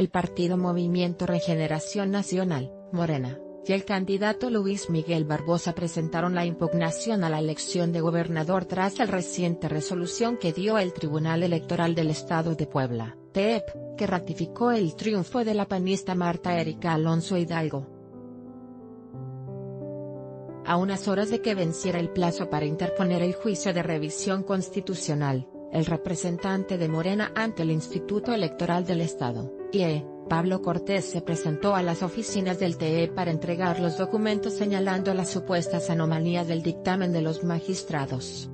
el partido Movimiento Regeneración Nacional, Morena, y el candidato Luis Miguel Barbosa presentaron la impugnación a la elección de gobernador tras la reciente resolución que dio el Tribunal Electoral del Estado de Puebla, TEP, que ratificó el triunfo de la panista Marta Erika Alonso Hidalgo. A unas horas de que venciera el plazo para interponer el juicio de revisión constitucional, el representante de Morena ante el Instituto Electoral del Estado, IE, Pablo Cortés se presentó a las oficinas del TE para entregar los documentos señalando las supuestas anomalías del dictamen de los magistrados.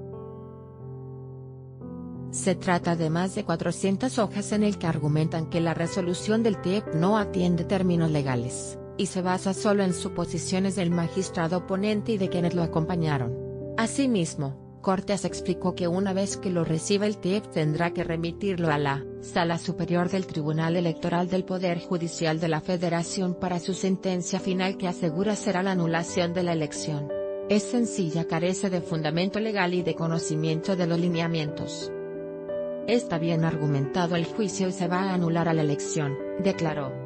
Se trata de más de 400 hojas en el que argumentan que la resolución del TEP no atiende términos legales, y se basa solo en suposiciones del magistrado ponente y de quienes lo acompañaron. Asimismo, Cortés explicó que una vez que lo reciba el TEP tendrá que remitirlo a la Sala Superior del Tribunal Electoral del Poder Judicial de la Federación para su sentencia final que asegura será la anulación de la elección. Es sencilla, carece de fundamento legal y de conocimiento de los lineamientos. Está bien argumentado el juicio y se va a anular a la elección, declaró.